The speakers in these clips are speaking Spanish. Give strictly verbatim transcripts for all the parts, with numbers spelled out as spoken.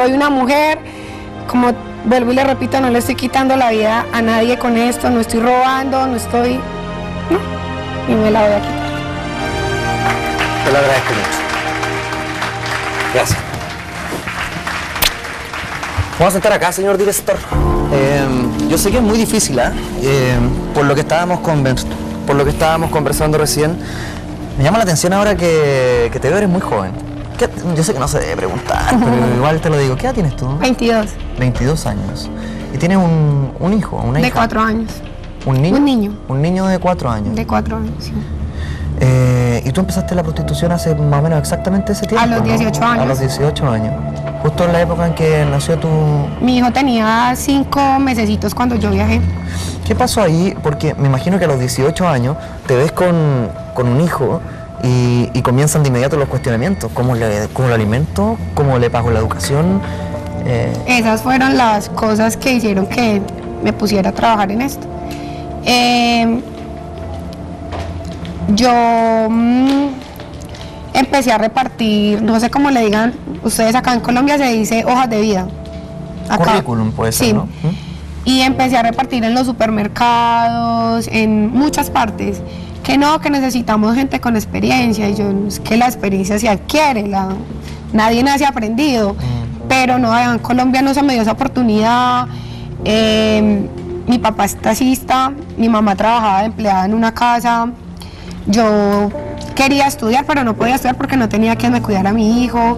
soy una mujer, como vuelvo y le repito, no le estoy quitando la vida a nadie con esto, no estoy robando, no estoy... no, y me la voy a quitar. Te lo agradezco mucho. Gracias. Vamos a sentar acá, señor director. Eh, yo sé que es muy difícil, ¿eh? Eh, por lo que estábamos convers por lo que estábamos conversando recién, me llama la atención ahora que, que te veo, eres muy joven. ¿Qué, yo sé que no se debe preguntar, pero igual te lo digo. ¿Qué edad tienes tú? veintidós. veintidós años. Y tienes un, un hijo, una hija. De cuatro años. ¿Un niño? Un niño. Un niño de cuatro años. De cuatro años, sí. Eh, ¿Y tú empezaste la prostitución hace más o menos exactamente ese tiempo? A los dieciocho ¿no? años. A los dieciocho años. Justo en la época en que nació tu... Mi hijo tenía cinco mesecitos cuando yo viajé. ¿Qué pasó ahí? Porque me imagino que a los dieciocho años te ves con, con un hijo y, y comienzan de inmediato los cuestionamientos. ¿Cómo le, cómo lo alimento? ¿Cómo le pago la educación? Eh... Esas fueron las cosas que hicieron que me pusiera a trabajar en esto. Eh, yo mmm, empecé a repartir, no sé cómo le digan, ustedes acá en Colombia se dice hojas de vida. Acá. Currículum puede ser, sí. ¿no? Y empecé a repartir en los supermercados, en muchas partes. Que no, que necesitamos gente con experiencia. Y yo, es que la experiencia se adquiere, la, nadie nace aprendido. Mm. Pero no, en Colombia no se me dio esa oportunidad. Eh, mi papá es taxista, mi mamá trabajaba de empleada en una casa. Yo quería estudiar, pero no podía estudiar porque no tenía quien me cuidara a mi hijo.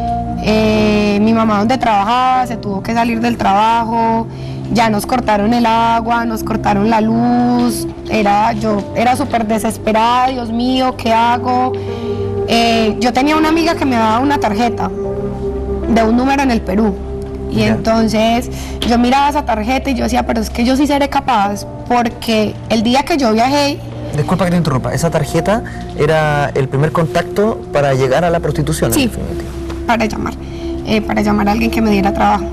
Eh, mi mamá donde trabajaba se tuvo que salir del trabajo, ya nos cortaron el agua, nos cortaron la luz, era, yo era súper desesperada, Dios mío, ¿qué hago? Eh, yo tenía una amiga que me daba una tarjeta de un número en el Perú y yeah. Entonces yo miraba esa tarjeta y yo decía, pero es que yo sí seré capaz, porque el día que yo viajé... Disculpa que te interrumpa, esa tarjeta era el primer contacto para llegar a la prostitución. Sí, para llamar, eh, para llamar a alguien que me diera trabajo.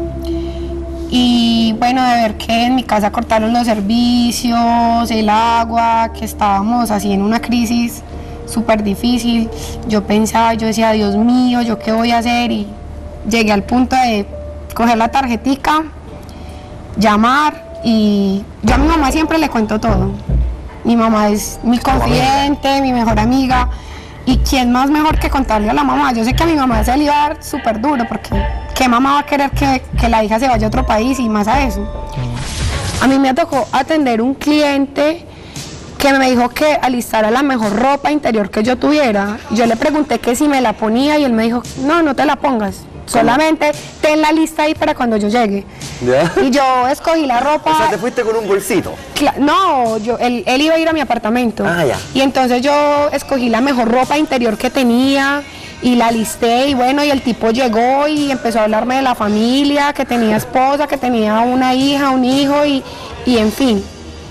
Y bueno, de ver que en mi casa cortaron los servicios, el agua, que estábamos así en una crisis súper difícil, yo pensaba, yo decía, Dios mío, ¿yo qué voy a hacer? Y llegué al punto de coger la tarjetica, llamar, y yo a mi mamá siempre le cuento todo. Mi mamá es mi confidente, mi mejor amiga, y quién más mejor que contarle a la mamá. Yo sé que a mi mamá se le iba a dar súper duro, porque ¿qué mamá va a querer que, que la hija se vaya a otro país y más a eso? A mí me tocó atender un cliente que me dijo que alistara la mejor ropa interior que yo tuviera. Yo le pregunté que si me la ponía y él me dijo, no, no te la pongas. Solamente ten la lista ahí para cuando yo llegue. ¿Ya? Y yo escogí la ropa. O sea, te fuiste con un bolsito. No, yo, él, él iba a ir a mi apartamento. Ah, ya. Y entonces yo escogí la mejor ropa interior que tenía y la listé. Y bueno, y el tipo llegó y empezó a hablarme de la familia, que tenía esposa, que tenía una hija, un hijo y, y en fin.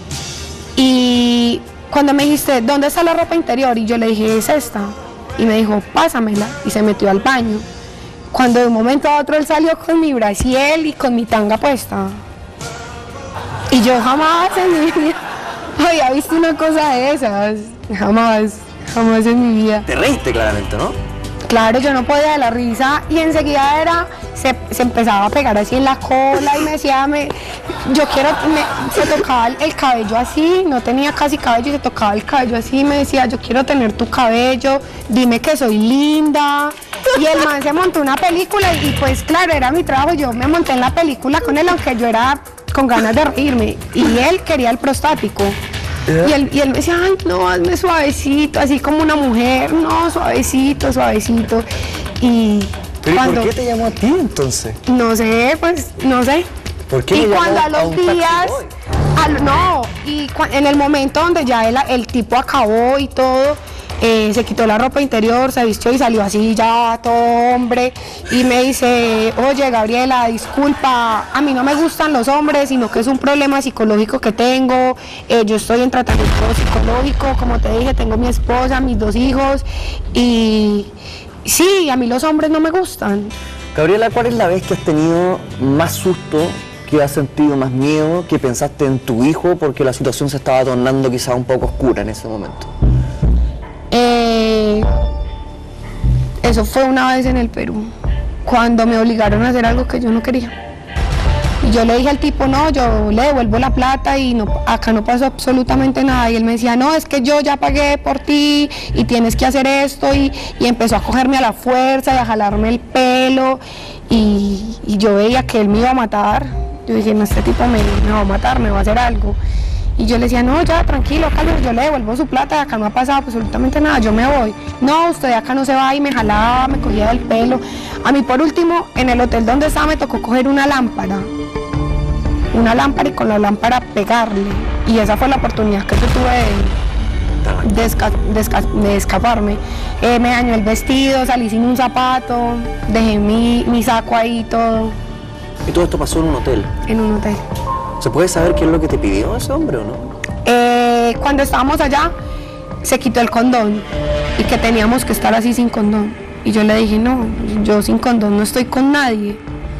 Y cuando me dijiste, ¿dónde está la ropa interior? Y yo le dije, es esta. Y me dijo, pásamela. Y se metió al baño. Cuando de un momento a otro él salió con mi brasiel y con mi tanga puesta. Y yo jamás en mi vida había visto una cosa de esas. Jamás, jamás en mi vida. Te reíste claramente, ¿no? Claro, yo no podía de la risa y enseguida era, se, se empezaba a pegar así en la cola y me decía, me, yo quiero, me, se tocaba el, el cabello así, no tenía casi cabello y se tocaba el cabello así y me decía, yo quiero tener tu cabello, dime que soy linda. Y el man se montó una película y pues claro, era mi trabajo, yo me monté en la película con él, aunque yo era con ganas de reírme y él quería el prostático. ¿Yeah? Y, él, y él me decía, ay, no, hazme suavecito, así como una mujer, no, suavecito, suavecito. Y ¿Pero cuando, por qué te llamó a ti entonces? No sé, pues, no sé. ¿Por qué y me cuando llamó a los a un días, al, no, y en el momento donde ya el, el tipo acabó y todo, Eh, se quitó la ropa interior, se vistió y salió así ya todo hombre y me dice, oye Gabriela, disculpa, a mí no me gustan los hombres, sino que es un problema psicológico que tengo, eh, yo estoy en tratamiento psicológico, como te dije, tengo mi esposa, mis dos hijos y sí, a mí los hombres no me gustan. Gabriela, ¿cuál es la vez que has tenido más susto, que has sentido más miedo, que pensaste en tu hijo porque la situación se estaba tornando quizá un poco oscura en ese momento? Eh, eso fue una vez en el Perú. cuando me obligaron a hacer algo que yo no quería. Y yo le dije al tipo, no, yo le devuelvo la plata y no, acá no pasó absolutamente nada. Y él me decía, no, es que yo ya pagué por ti y tienes que hacer esto. Y, y empezó a cogerme a la fuerza y a jalarme el pelo. Y, y yo veía que él me iba a matar. Yo dije, no, este tipo me, me va a matar, me va a hacer algo. Y yo le decía, no, ya, tranquilo, Carlos, yo le devuelvo su plata, acá no ha pasado absolutamente nada, yo me voy. No, usted de acá no se va, y me jalaba, me cogía del pelo. A mí, por último, en el hotel donde estaba me tocó coger una lámpara. Una lámpara y con la lámpara pegarle. Y esa fue la oportunidad que yo tuve de, de, esca de, esca de escaparme. Eh, me dañó el vestido, salí sin un zapato, dejé mi, mi saco ahí y todo. ¿Y todo esto pasó en un hotel? En un hotel. ¿Se puede saber qué es lo que te pidió ese hombre o no? Eh, cuando estábamos allá, se quitó el condón y que teníamos que estar así sin condón. Y yo le dije, no, yo sin condón no estoy con nadie.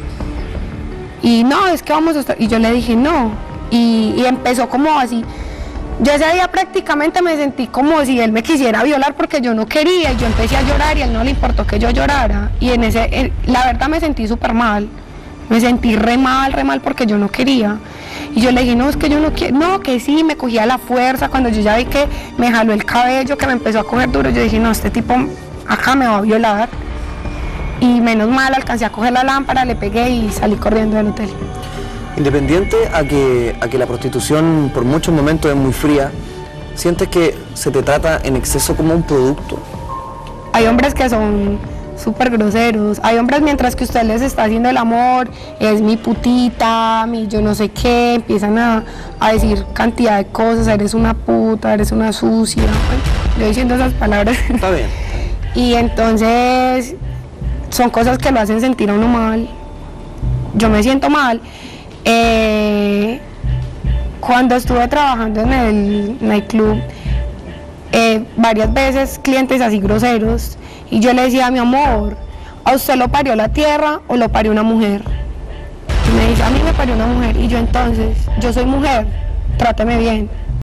Y no, es que vamos a estar... Y yo le dije, no. Y, y empezó como así. Yo ese día prácticamente me sentí como si él me quisiera violar porque yo no quería. Y yo empecé a llorar y a él no le importó que yo llorara. Y en ese, en, la verdad me sentí súper mal. Me sentí re mal, re mal porque yo no quería. Y yo le dije, no, es que yo no quiero, no, que sí, me cogía la fuerza. Cuando yo ya vi que me jaló el cabello, que me empezó a coger duro, yo dije, no, este tipo acá me va a violar. Y menos mal, alcancé a coger la lámpara, le pegué y salí corriendo del hotel. Independiente a que, a que la prostitución por muchos momentos es muy fría, ¿sientes que se te trata en exceso como un producto? Hay hombres que son súper groseros, hay hombres mientras que usted les está haciendo el amor, es mi putita, mi yo no sé qué, empiezan a, a decir cantidad de cosas, eres una puta, eres una sucia, yo diciendo esas palabras. Está bien. Y entonces son cosas que lo hacen sentir a uno mal, yo me siento mal. Eh, cuando estuve trabajando en el nightclub, eh, varias veces clientes así groseros, y yo le decía, mi amor, ¿a usted lo parió la tierra o lo parió una mujer? Y me dice, a mí me parió una mujer. Y yo, entonces, yo soy mujer, tráteme bien.